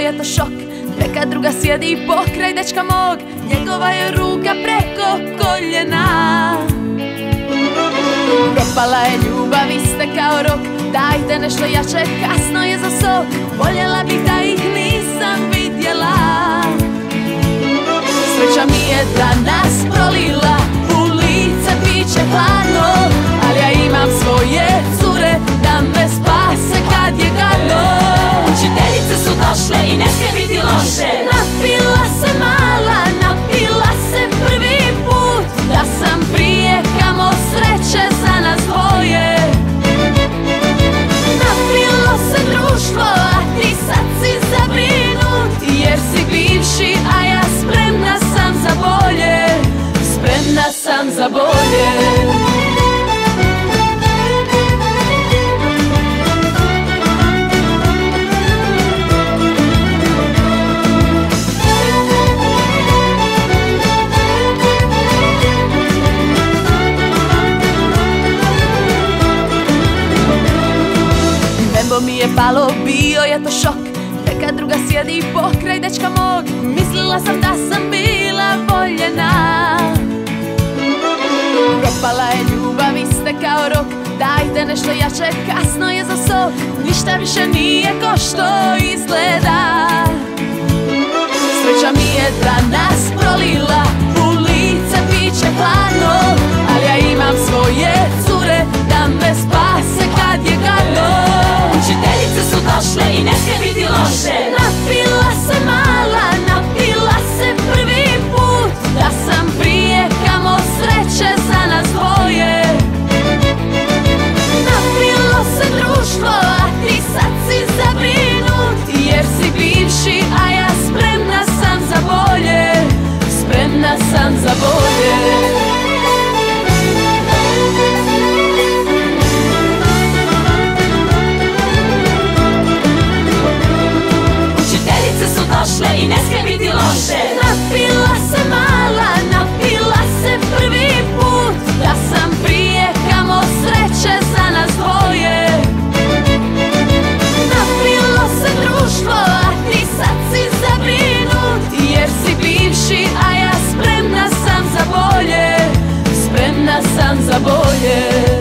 je to šok. Neka druga sjedi pokraj dečka mog, njegova je ruka preko koljena. Propala je ljubav, iste kao rok, dajte nešto jače, kasno je za sok. Voljela bih da ih nisam vidjela. Sreća mi je da nas prolila, u lice piće hladno, ali ja imam svoje cure da me spase kad je gadno. Učiteljice su došle i ne smije biti loše. Napila se mala, napila se prvi put, da sam prije kamo sreće za nas dvoje. Napilo se društvo, a ti sad si zabrinut, jer si bivši, a ja spremna sam za bolje. Spremna sam za bolje. Mi je palo, bio je to šok. Neka druga sjedi pokraj dečka mog, mislila sam da sam bila voljena. Propala je ljubav, iste kao rok, dajte nešto jače, kasno je za sok. Ništa više nije ko što izgleda. Sreća mi je da nas prolila, u lice piće hladno, ali ja imam svoje cure da me spase kad je gadno. Učiteljice su došle i ne smije biti loše. Napila se mala, napila se prvi put, da sam prije kamo sreće za nas dvoje. Napilo se društvo, a ti sad si zabrinut, jer si bivši, a ja spremna sam za bolje. Spremna sam za bolje. I ne smije biti loše. Napila se mala, napila se prvi put, da sam prije kamo sreće za nas dvoje. Napilo se društvo, a ti sad si zabrinut, jer si bivši, a ja spremna sam za bolje. Spremna sam za bolje.